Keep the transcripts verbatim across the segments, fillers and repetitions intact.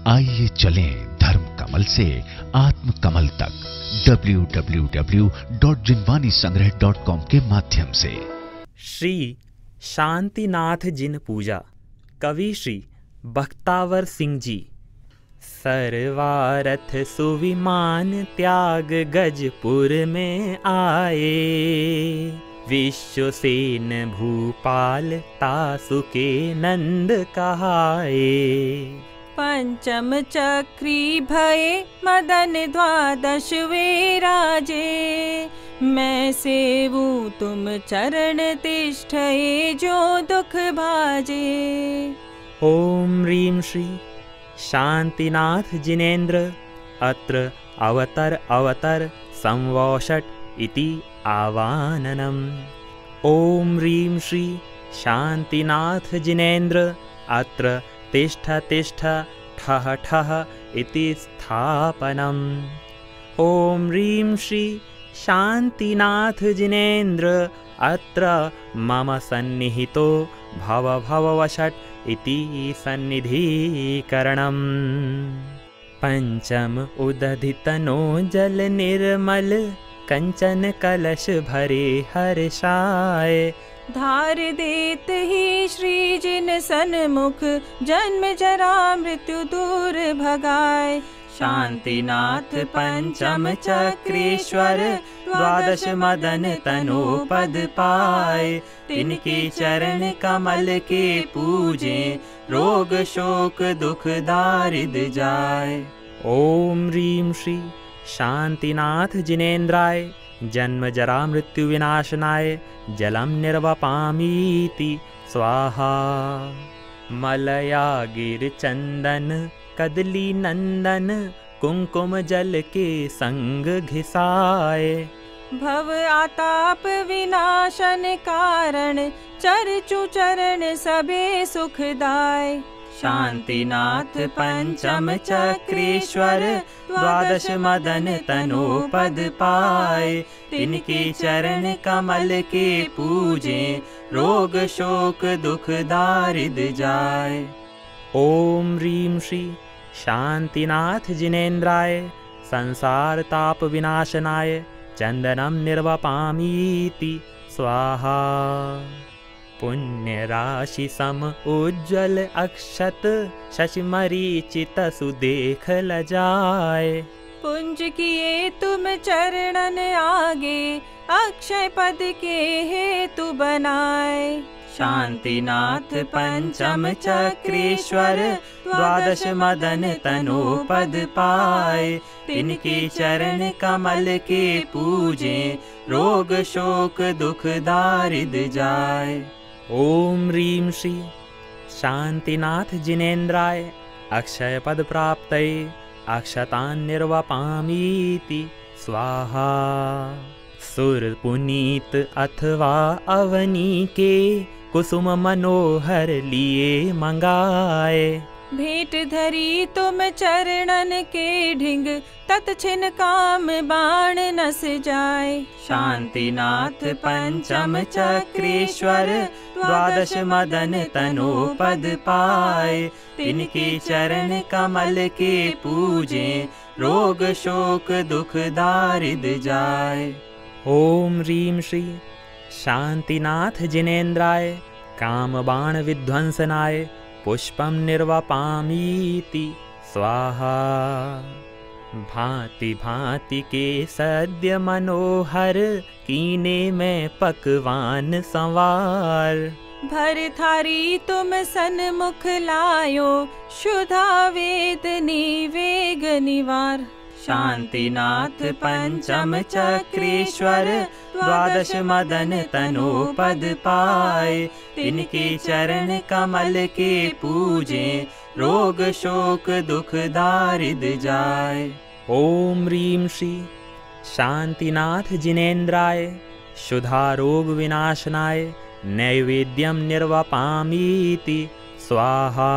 आइए चलें धर्म कमल से आत्म कमल तक W W W dot Jinvani Sangrah dot com के माध्यम से। श्री शांतिनाथ जिन पूजा। कवि श्री बख्तावर सिंह जी। सर्वारथ सुविमान त्याग गजपुर में आए, विश्वसेन भूपाल तासुके नंद कहाए। पंचम चक्री भये मदन द्वादश वे राजे, मैं सेवूं तुम चरण तिष्ठये जो दुख भाजे। ओम ह्रीं श्री शांतिनाथ जिनेन्द्र अत्र अवतर अवतर संवोषट इति आवाननम्। ओम ह्रीं श्री शांतिनाथ जिनेन्द्र अत्र तिष्ठ तिष्ठ ठः ठः इति स्थापनम्। ओम ह्रीं श्री शांतिनाथ जिनेन्द्र अत्र मम सन्निहितो भव भववषट् इति सन्निधीकरणम्। पंचम उदधितनो जल निर्मल, कंचन कलश भरे हर्षाय। धार देत ही श्री जिन सन्मुख, जन्म जरा मृत्यु दूर भगाए। शांतिनाथ पंचम चक्रेश्वर, द्वादश मदन तनो पद पाए। तिनके चरण कमल के पूजे, रोग शोक दुख दारिद जाए। ओम ह्रीं श्री शांतिनाथ जिनेन्द्राय जन्म जरा मृत्यु विनाशनाय जलम निर्वपामीति स्वाहा। मलया गिर चंदन कदली नंदन, कुंकुम जल के संग घिसाए। भव आताप विनाशन कारण, चरचु चरण सबे सुखदाय। शांतिनाथ पंचम चक्रेश्वर, द्वादश मदन तनो पद पाए। तिनके चरण कमल के पूजे, रोग शोक दुख दारिद जाए। ओम ह्रीं श्री शांतिनाथ जिनेन्द्राय संसार ताप विनाशनाय चंदनम निर्वपामीति स्वाहा। पुण्य राशि सम उज्ज्वल अक्षत, शशि मरीचित सुदेख लजाए। पुंज किए तुम चरणन आगे, अक्षय पद के हेतु बनाए। शांतिनाथ पंचम चक्रेश्वर, द्वादश मदन तनो पद पाए। तिनके चरण कमल के पूजे, रोग शोक दुख दारिद जाए। ओम ह्रीं श्री शांतिनाथ जिनेन्द्राय अक्षय पद प्राप्तये अक्षतान् निर्वपामीति स्वाहा। सुर पुनीत अथवा अवनी के, कुसुम मनोहर लिए मंगाए। भेंट धरी तुम चरणन के ढिंग, तत्क्षण काम बाण नस जाए। शांतिनाथ पंचम चक्रेश्वर, द्वादश मदन तनो पद पाए। तिनके चरण कमल के पूजे, रोग शोक दुख दारिद जाए। ओम ह्रीं श्री शांतिनाथ जिनेन्द्राय काम बाण विध्वंसनाय पुष्पम निर्वपामीति स्वाहा। भांति भांति के सद्य मनोहर, कीने में पकवान संवार। भर थारी तुम सन्मुख लायो, शुद्धा वेद निवेग निवार। शांतिनाथ पंचम चक्रेश्वर, द्वादश मदन तनो पद पाए। तिनके चरण कमल के पूजे, रोग शोक दुख दारिद जाए। ओम ह्रीं श्री शांतिनाथ जिनेन्द्राय शुद्धा रोग विनाशनाय नैवेद्यम निर्वपामीति स्वाहा।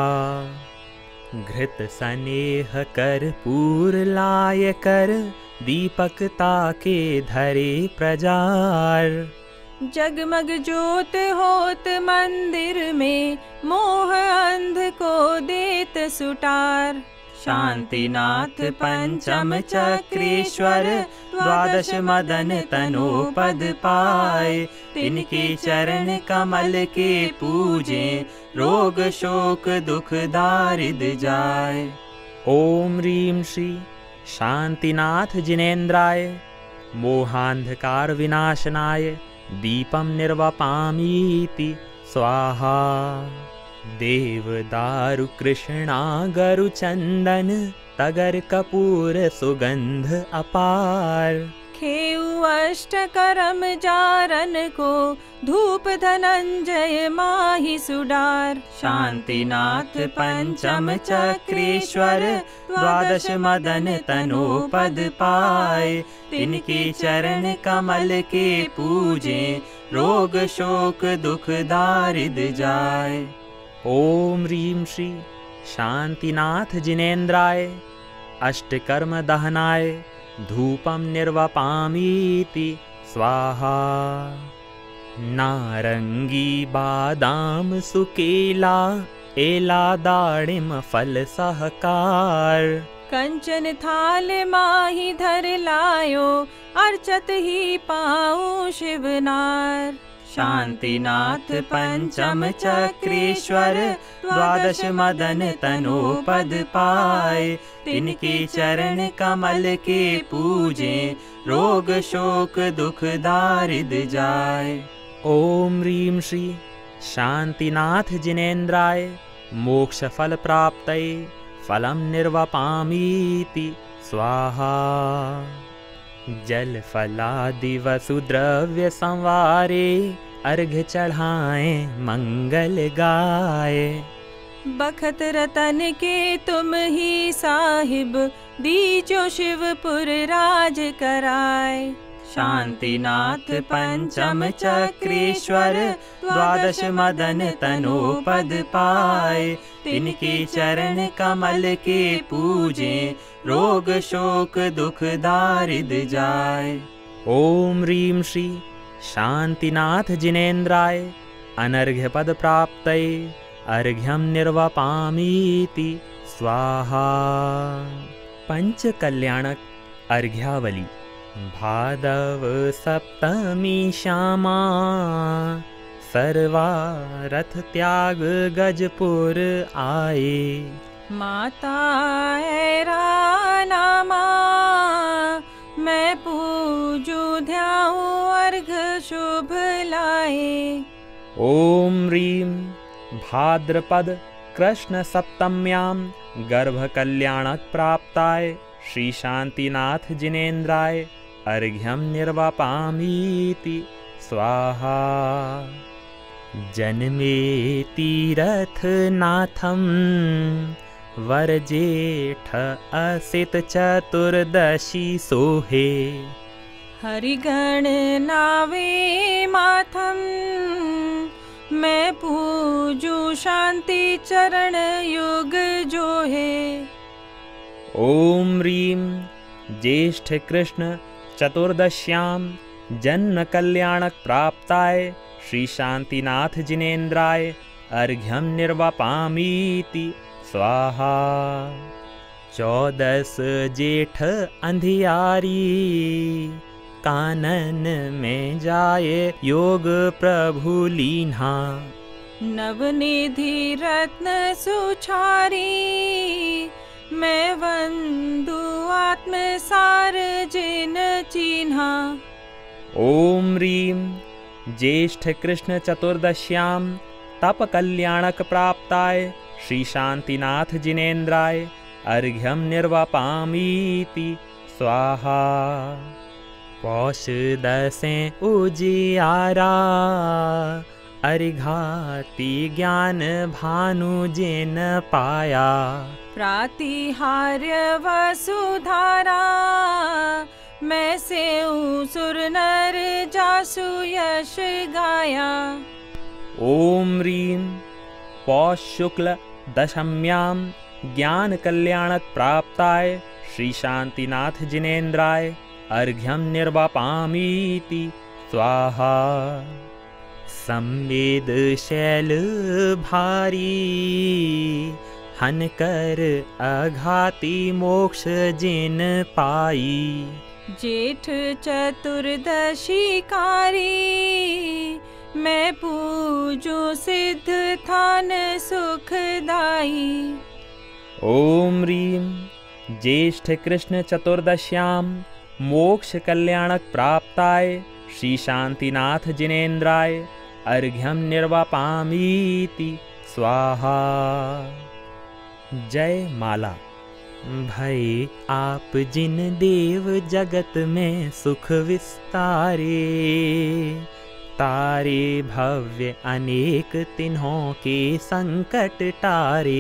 घृत सनेह कर्पूर लाय कर, दीपक ताके धरे प्रजार। जगमग ज्योत होत मंदिर में, मोह अंध को देत सुटार। शांतिनाथ पंचम चक्रेश्वर द्वादश मदन तनो पद पाए। तिनके चरण कमल के पूजे रोग शोक दुख दारिद्र जाए। ओम ह्रीं श्री शांतिनाथ जिनेन्द्राय मोहांधकार विनाशनाय दीपम निर्वपामीति स्वाहा। देवदारु कृष्णा गरु चंदन तगर कपूर सुगंध अपार। खेऊ अष्ट करम जारन को धूप धनंजय माहि सुडार। शांतिनाथ पंचम चक्रेश्वर द्वादश मदन तनो पद पाए। तिनके चरण कमल के पूजे रोग शोक दुख दारिद्र जाए। ओम ह्रीं श्री शांतिनाथ जिनेन्द्राय अष्टकर्म दहनाय धूपम निर्वपामीति स्वाहा। नारंगी बादाम सुकेला एला दाड़िम फल सहकार। कंचन थाल माहि धर लायो अर्चत ही पाऊं शिवनार। शांतिनाथ पंचम चक्रेश्वर द्वादश मदन तनो पद पाए। तिनके चरण कमल के पूजे रोग शोक दुख दारिद्र जाए। ओम ह्रीं श्री शांतिनाथ जिनेन्द्राय मोक्ष फल प्राप्तये फलम निर्वपामीति स्वाहा। जल फलादि वसुद्रव्य संवारे अर्घ्य चढ़ाए मंगल गाए। बखत रतन के तुम ही साहिब दीजो शिवपुर राज कराए। शांतिनाथ पंचम चक्रेश्वर द्वादश मदन तनो पद पाए। तिनके चरण कमल के पूजे रोग शोक दुख दारिद्र जाए। ओम ह्रीं श्री शांतिनाथ जिनेन्द्राय अनर्घ्य पद प्राप्तये अर्घ्यम निर्वपामीति स्वाहा। पंच कल्याणक अर्घ्यावली। भादव सप्तमी श्यामा सर्वा रथ त्याग गजपुर आए। माता ऐरा नामा मैं पूजू ध्याऊं अर्घ शुभ लाए। ओम ह्रीं भाद्रपद कृष्ण सप्तम्यां गर्भ कल्याणक प्राप्ताय श्री शांतिनाथ जिनेन्द्राय अर्घ्यम निर्वपामीति स्वाहा। जन्मे तीरथ नाथम वरजेठ असित चतुर्दशी सोहे। हरिगण नावे माथम मैं पूजू शांति चरण युग जो है। ओम ह्रीं ज्येष्ठ कृष्ण चतुर्दश्यां जन्म कल्याणक प्राप्ताय श्री शांतिनाथ जिनेन्द्राय अर्घ्यम निर्वपामीति स्वाहा। चौदस जेठ अंधियारी कानन में जाए योग प्रभु लीन्हा। नवनिधि रत्न सुछारी मैं वंदु आत्म सार जिन चिन्हा। ओम ह्रीं ज्येष्ठ कृष्ण चतुर्दश्यां तप कल्याणक प्राप्ताय श्री शांतिनाथ जिनेन्द्राय अर्घ्यम निर्वपामीति स्वाहा। पौष दसें उजियारा अर्घाति ज्ञान भानु जिन पाया। प्रातिहार्य वसुधारा मैं से सुर नर जासु यश गाया। ओम ह्रीं पौष शुक्ल दशम्यां ज्ञान कल्याणक प्राप्ताय श्री शांतिनाथ जिनेन्द्राय अर्घ्यम निर्वपामीति स्वाहा। संवेद शैल भारी हन कर अघाती मोक्ष जिन पाई। जेठ चतुर्दशी कारी मैं पूजूं सिद्ध थान सुखदाई। ओम ह्रीं ज्येष्ठ कृष्ण चतुर्दश्यां मोक्ष कल्याणक प्राप्ताय श्री शांतिनाथ जिनेन्द्राय अर्घ्यम निर्वापामीति स्वाहा। जय माला। भय आप जिन देव जगत में सुख विस्तारे, तारे भव्य अनेक तिन्हों के संकट टारे।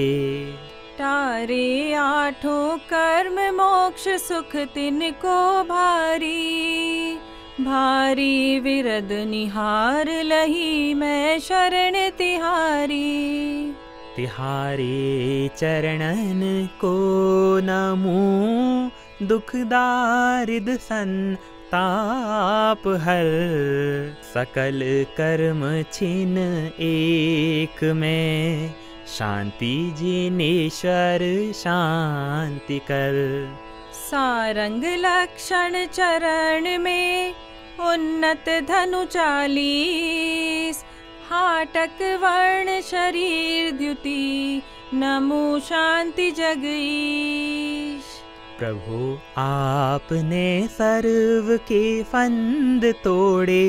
तारे आठों कर्म मोक्ष सुख तिनको भारी। भारी विरद निहार लही मैं शरण तिहारी। तिहारे चरणन को नमूं दुख दारिद संताप हर। सकल कर्म छिन एक में शांति जिनेश्वर शांति कर। सारंग लक्षण चरण में उन्नत धनु चालीस। हाटक वर्ण शरीर द्युति नमो शांति जगीश। प्रभु आपने सर्व के फंद तोड़े।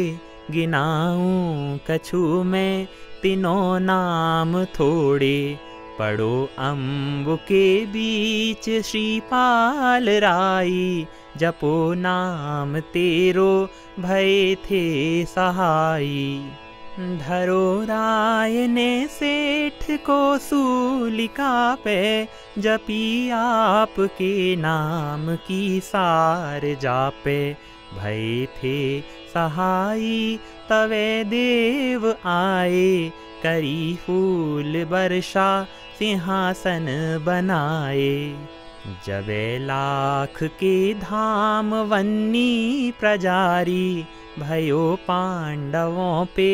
गिनाऊं कछु मैं तीनों नाम थोड़े। पढ़ो अम्बु के बीच श्रीपाल राई। जपो नाम तेरो भय थे सहाई। धरो राय ने सेठ को सूलिका पे। जपी आपके नाम की सार जापे। भय थे सहाई तवे देव आए। करी फूल वर्षा सिंहासन बनाए। जबे लाख के धाम वन्नी प्रजारी। भयो पांडवों पे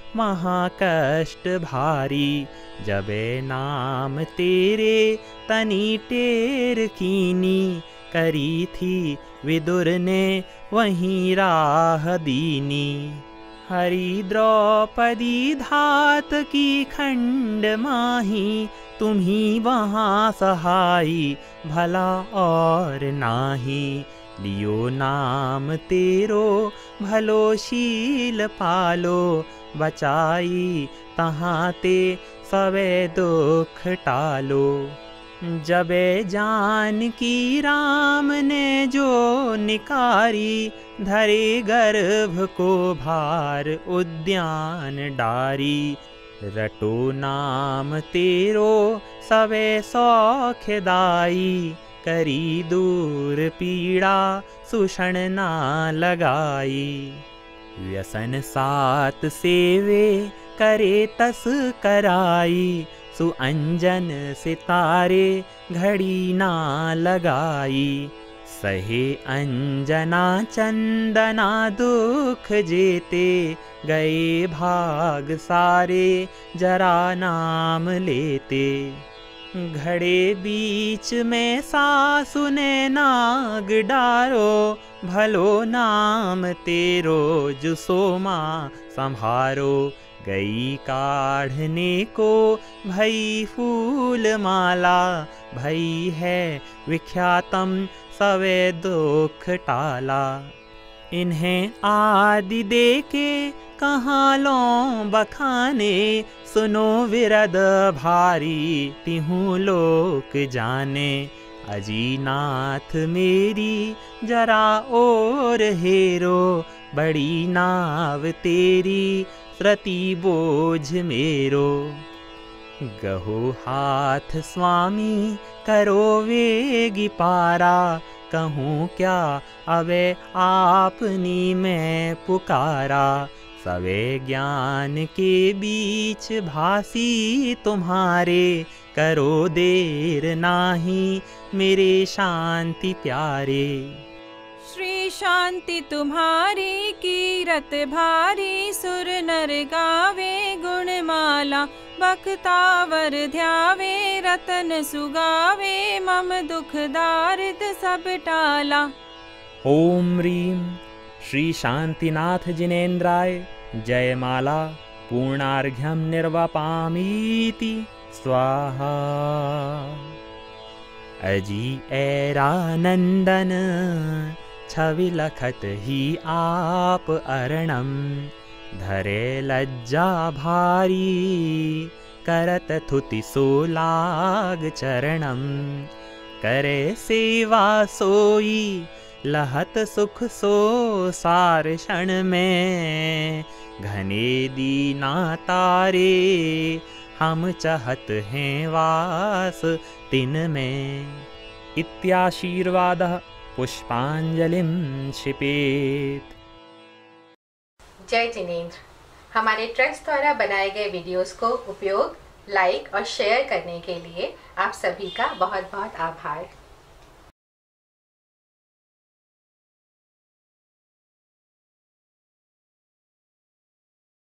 महाकष्ट भारी। जबे नाम तेरे तनी टेर कीनी। करी थी विदुर ने वहीं राह दीनी। हरि द्रौपदी धात की खंड माही। तुम्ही वहाँ सहाई भला और नाही। लियो नाम तेरो भलो शील पालो। बचाई तहाँ ते सवे दुख टालो। जबे जानकी राम ने जो निकारी। धरे गर्भ को भार उद्यान डारी। रटो नाम तेरो सवे सौख्यदाई। करी दूर पीड़ा सुषण ना लगाई। व्यसन सात सेवे करे तस कराई। सुअंजन सितारे घड़ी ना लगाई। सहे अंजना चंदना दुख जेते। गए भाग सारे जरा नाम लेते। घड़े बीच में सासु ने नाग डारो। भलो नाम तेरो जुसो माँ संभारो। गई काढ़ने को भई फूल माला। भई है विख्यातम सवे दुख टाला। इन्हें आदि दे के कहाँ लों बखाने। सुनो विरद भारी तिहूँ लोक जाने। अजीनाथ मेरी जरा और हेरो। बड़ी नाव तेरी श्रति बोझ मेरो। गहो हाथ स्वामी करो वेगी पारा। कहूँ क्या अबे आपनी मैं पुकारा। सवे ज्ञान के बीच भासी तुम्हारे। करो देर नाही मेरे शांति प्यारे। श्री शांति तुम्हारी कीरत भारी। सुर नर गावे गुणमाला। बखतावर ध्यावे रतन सुगावे मम दुख दारिद सब टाला। ओम ह्रीं श्री शांतिनाथ जिनेन्द्राय जयमाला पूर्णार्घ्यं निर्वपामीति स्वाहा। अजी ऐरानंदन छवि लखत ही आप अरणम, धरे लज्जा भारी करत थुति सोलाग चरणम। करे सेवा सोई लहत सुख सो सार क्षण में, घने दीना तारे हम चाहत हैं वास तिन में। इत्याशीर्वादः पुष्पांजलिं क्षिपेत्। जय जिनेंद्र। हमारे ट्रस्ट द्वारा बनाए गए वीडियोस को उपयोग, लाइक और शेयर करने के लिए आप सभी का बहुत बहुत आभार।